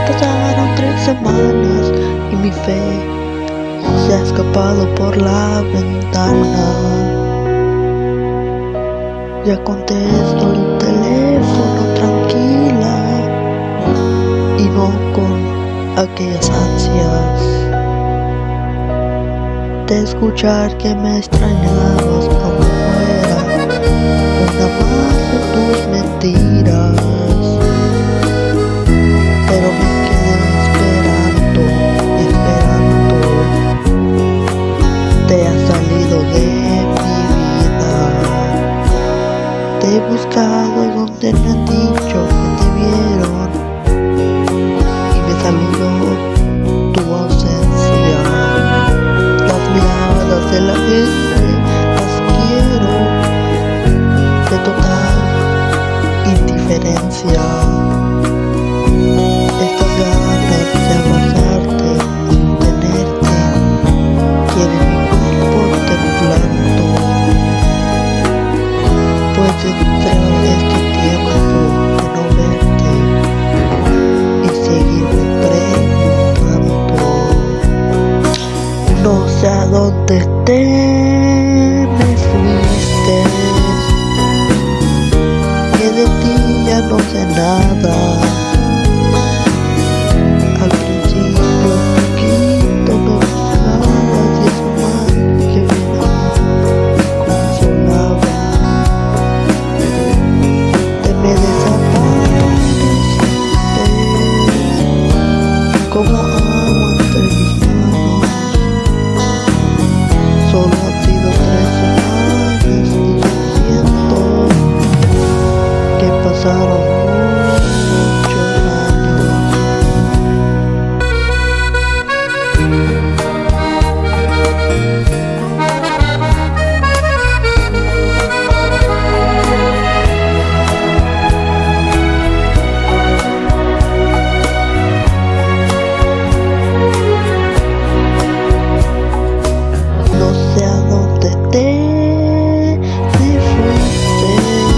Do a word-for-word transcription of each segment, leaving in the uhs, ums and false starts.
pasaron tres semanas y mi fe se ha escapado por la ventana. Ya contesto el teléfono tranquila y no con aquellas ansias de escuchar que me extrañabas como fuera una más de tus mentiras. Pero me quedé esperando, esperando. Te has salido de mi vida. Te he buscado donde me han dicho que te vieron y me saludo tu ausencia. Las miradas de la gente las quiero de total indiferencia. Estas ganas de abrazarte y tenerte quieren mi cuerpo temblando. Pues entre este tiempo de no verte y seguirme preguntando, no sé a dónde te me fuiste, que de ti ya no sé nada. Al principio poquito me buscabas y eso más que bien me consolaba. Te me desapareciste como agua entre mis manos. Solo han sido tres semanas y yo siento que pasaron muchos años. No sé a dónde te me fuiste,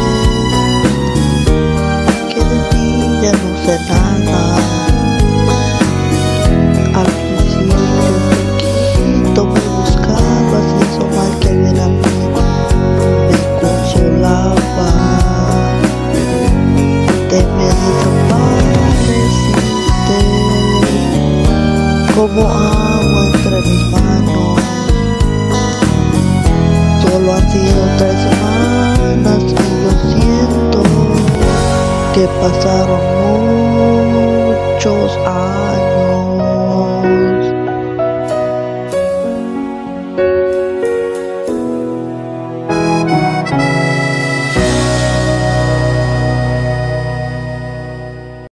que de ti ya no sé nada. Al principio poquito me buscabas y eso mal que bien a mí me consolaba. Te me desapareciste como agua entre mis manos. Solo han sido tres semanas y yo siento que pasaron muchos